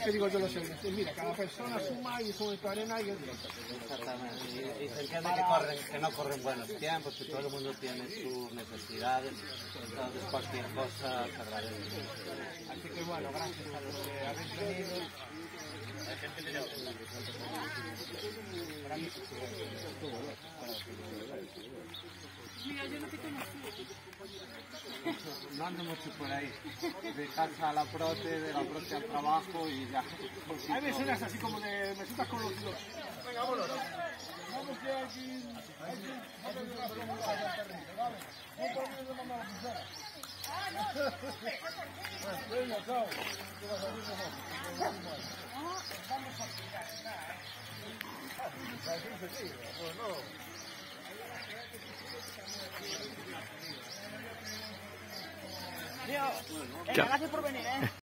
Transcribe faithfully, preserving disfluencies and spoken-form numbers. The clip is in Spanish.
porque digo yo los euros. Mira, cada persona suma y sube tu arena y el directo. Exactamente, y, y se entiende que, corren, que no corren buenos tiempos, que todo el mundo tiene sus necesidades, entonces cualquier cosa se agradece. Así que bueno, gracias a los que habéis venido. Mira, yo no te conocí. No ando mucho por ahí, de casa a la prote, de la prote al trabajo y ya. A mí me suenas así como de, me suenas con los tíos. Venga, vámonos. Vamos que aquí... Venga, chao. Tío, gracias por venir, ¿eh?